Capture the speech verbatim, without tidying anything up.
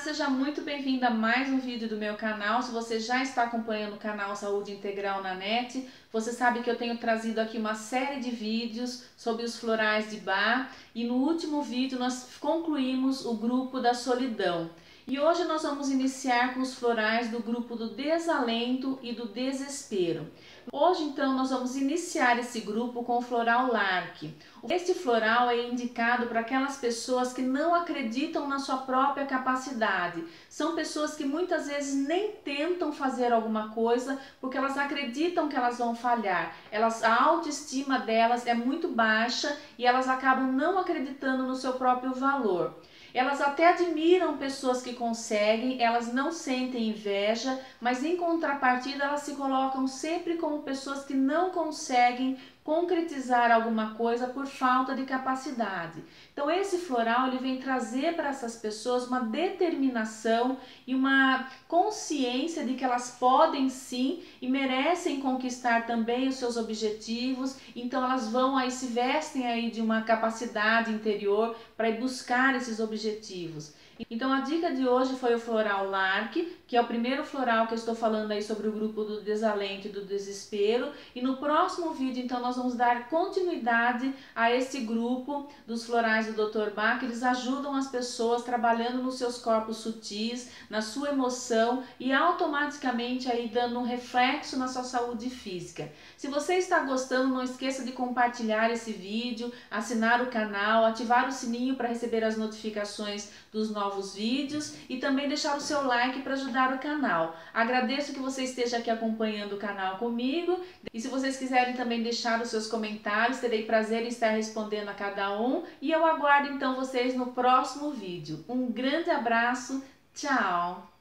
seja muito bem-vinda a mais um vídeo do meu canal. Se você já está acompanhando o canal Saúde Integral na net, você sabe que eu tenho trazido aqui uma série de vídeos sobre os florais de Bach e no último vídeo nós concluímos o grupo da solidão. E hoje nós vamos iniciar com os florais do grupo do desalento e do desespero. Hoje então nós vamos iniciar esse grupo com o floral Lark. Este floral é indicado para aquelas pessoas que não acreditam na sua própria capacidade. São pessoas que muitas vezes nem tentam fazer alguma coisa porque elas acreditam que elas vão falhar. Elas, a autoestima delas é muito baixa e elas acabam não acreditando no seu próprio valor. Elas até admiram pessoas que conseguem, elas não sentem inveja, mas em contrapartida elas se colocam sempre como pessoas que não conseguem concretizar alguma coisa por falta de capacidade. Então esse floral ele vem trazer para essas pessoas uma determinação e uma consciência de que elas podem sim e merecem conquistar também os seus objetivos. Então elas vão aí, se vestem aí de uma capacidade interior para ir buscar esses objetivos. Então a dica de hoje foi o floral Lark, que é o primeiro floral que eu estou falando aí sobre o grupo do desalento e do desespero. E no próximo vídeo então nós vamos dar continuidade a esse grupo dos florais do doutor Bach, que eles ajudam as pessoas trabalhando nos seus corpos sutis, na sua emoção e automaticamente aí dando um reflexo na sua saúde física. Se você está gostando, não esqueça de compartilhar esse vídeo, assinar o canal, ativar o sininho para receber as notificações dos novos vídeos e também deixar o seu like para ajudar o canal. Agradeço que você esteja aqui acompanhando o canal comigo e se vocês quiserem também deixar os seus comentários, terei prazer em estar respondendo a cada um e eu aguardo então vocês no próximo vídeo. Um grande abraço, tchau!